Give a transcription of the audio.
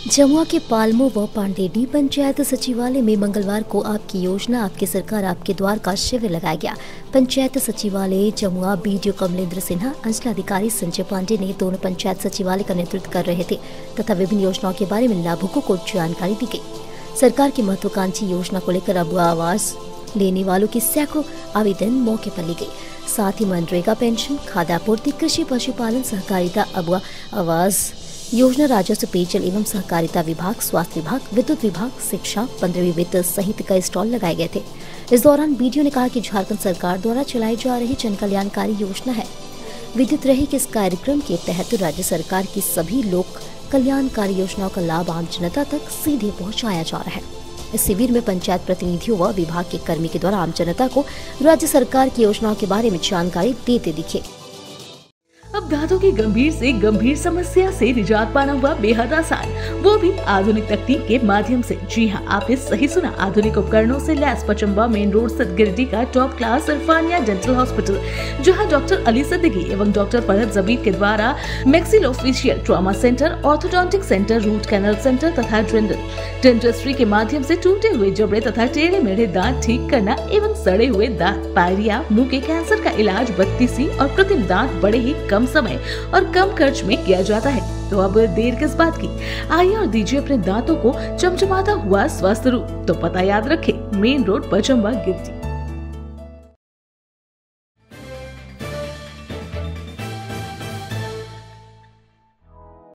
जमुआ के पालमो व पांडेडी पंचायत सचिवालय में मंगलवार को आपकी योजना आपकी सरकार आपके द्वार का शिविर लगाया गया। पंचायत सचिवालय जमुआ बीडीओ कमलेंद्र सिन्हा, अंचलाधिकारी संजय पांडे ने दोनों पंचायत सचिवालय का नेतृत्व कर रहे थे तथा विभिन्न योजनाओं के बारे में लाभुकों को जानकारी दी गई। सरकार की महत्वाकांक्षी योजना को लेकर अब आवास लेने वालों की सैकड़ों आवेदन मौके पर ली गई। साथ ही मनरेगा पेंशन, खाद्य आपूर्ति, कृषि, पशुपालन, सहकारिता, अबुआ आवास योजना, राजस्व, पेयजल एवं सहकारिता विभाग, स्वास्थ्य विभाग, विद्युत विभाग, शिक्षा, 15वीं वित्त सहित कई स्टॉल लगाए गए थे। इस दौरान बीडीओ ने कहा कि झारखंड सरकार द्वारा चलाई जा रही जन कल्याणकारी योजना है विद्युत रही कि इस कार्यक्रम के तहत राज्य सरकार की सभी लोक कल्याणकारी योजनाओं का लाभ आम जनता तक सीधे पहुँचाया जा रहा है। इस शिविर में पंचायत प्रतिनिधियों व विभाग के कर्मी के द्वारा आम जनता को राज्य सरकार की योजनाओं के बारे में जानकारी देते दिखे। अब दांतों की गंभीर से गंभीर समस्या से निजात पाना हुआ बेहद आसान, वो भी आधुनिक तकनीक के माध्यम से। जी हां, आपने सही सुना, आधुनिक उपकरणों से लैस पचम्बा मेन रोड स्थित गिरिडीह का top class Irfania dental hospital, जहां डॉक्टर अली सिद्दीकी एवं डॉक्टर फरहत जबीर के द्वारा maxillofacial trauma centre, orthodontic centre, root canal centre तथा डेंटिस्ट्री के माध्यम से टूटे हुए जबड़े तथा टेढ़े मेढ़े दांत ठीक करना एवं सड़े हुए दांत, पायरिया, मुंह के कैंसर का इलाज बत्तीसी और कृत्रिम दांत बड़े ही कम समय और कम खर्च में किया जाता है। तो अब देर किस बात की, आइए और दीजिए अपने दांतों को चमचमाता हुआ स्वस्थ रूप। तो पता याद रखें, मेन रोड पचम्बा गिरिडीह।